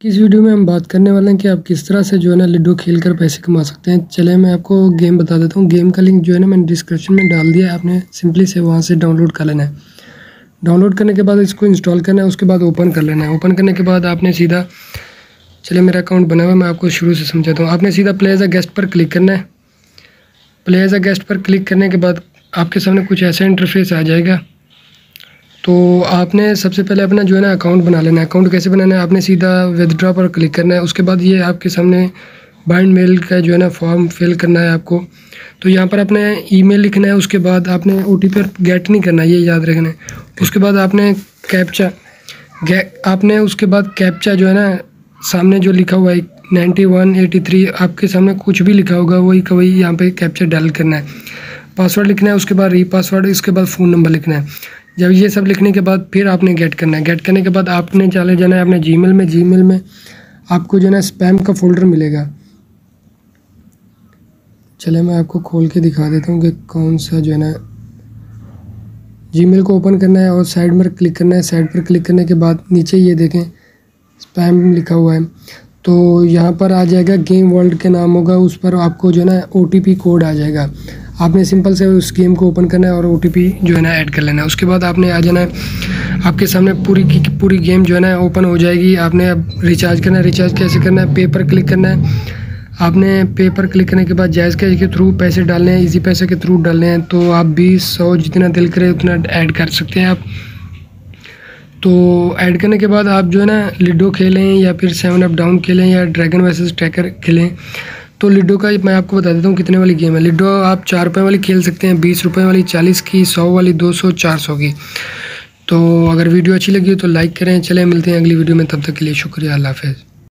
इस वीडियो में हम बात करने वाले हैं कि आप किस तरह से जो है ना लूडो खेल कर पैसे कमा सकते हैं। चले मैं आपको गेम बता देता हूँ। गेम का लिंक जो है ना मैंने डिस्क्रिप्शन में डाल दिया है, आपने सिंपली से वहाँ से डाउनलोड कर लेना है। डाउनलोड करने के बाद इसको इंस्टॉल करना है, उसके बाद ओपन कर लेना है। ओपन करने के बाद आपने सीधा, चले मेरा अकाउंट बना हुआ है, मैं आपको शुरू से समझाता हूँ। आपने सीधा प्ले एज अ गेस्ट पर क्लिक करना है। प्ले एज अ गेस्ट पर क्लिक करने के बाद आपके सामने कुछ ऐसा इंटरफेस आ जाएगा। तो आपने सबसे पहले अपना जो है ना अकाउंट बना लेना है। अकाउंट कैसे बनाना है, आपने सीधा विदड्रॉ पर क्लिक करना है। उसके बाद ये आपके सामने बाइंड मेल का जो है ना फॉर्म फिल करना है आपको। तो यहाँ पर आपने ईमेल लिखना है। उसके बाद आपने OTP पर गेट नहीं करना, ये याद रखना है। उसके बाद आपने कैप्चा जो है ना सामने जो लिखा हुआ है 9183, आपके सामने कुछ भी लिखा होगा वही का वही यहाँ पे कैप्चा डाल करना है। पासवर्ड लिखना है, उसके बाद रीपासवर्ड, इसके बाद फ़ोन नंबर लिखना है। जब ये सब लिखने के बाद फिर आपने गेट करना है। गेट करने के बाद आपने चले जाना है अपने जीमेल में। जीमेल में आपको जो है ना स्पैम का फ़ोल्डर मिलेगा। चले मैं आपको खोल के दिखा देता हूँ कि कौन सा जो है ना। जीमेल को ओपन करना है और साइड में क्लिक करना है। साइड पर क्लिक करने के बाद नीचे ये देखें स्पैम लिखा हुआ है, तो यहाँ पर आ जाएगा गेम वर्ल्ड के नाम होगा, उस पर आपको जो है ना OTP कोड आ जाएगा। आपने सिंपल से उस गेम को ओपन करना है और OTP जो है ना ऐड कर लेना है। उसके बाद आपने आ जाना है, आपके सामने पूरी की पूरी गेम जो है ना ओपन हो जाएगी। आपने अब रिचार्ज करना है। रिचार्ज कैसे करना है, पे पर क्लिक करना है। आपने पे पर क्लिक करने के बाद जायज़ कैश के थ्रू पैसे डालने हैं, इजी पैसे के थ्रू डालने हैं। तो आप 20, 100 जितना दिल करे उतना ऐड कर सकते हैं आप। तो ऐड करने के बाद आप जो है ना लूडो खेलें या फिर 7 अप डाउन खेलें या ड्रैगन वर्सेस ट्रैकर खेलें। तो लूडो का मैं आपको बता देता हूँ कितने वाली गेम है। लूडो आप 4 रुपये वाली खेल सकते हैं, 20 रुपये वाली, 40 की, 100 वाली, 200, 400 की। तो अगर वीडियो अच्छी लगी तो लाइक करें। चलें मिलते हैं अगली वीडियो में, तब तक के लिए शुक्रिया, अल्लाह हाफ़िज़।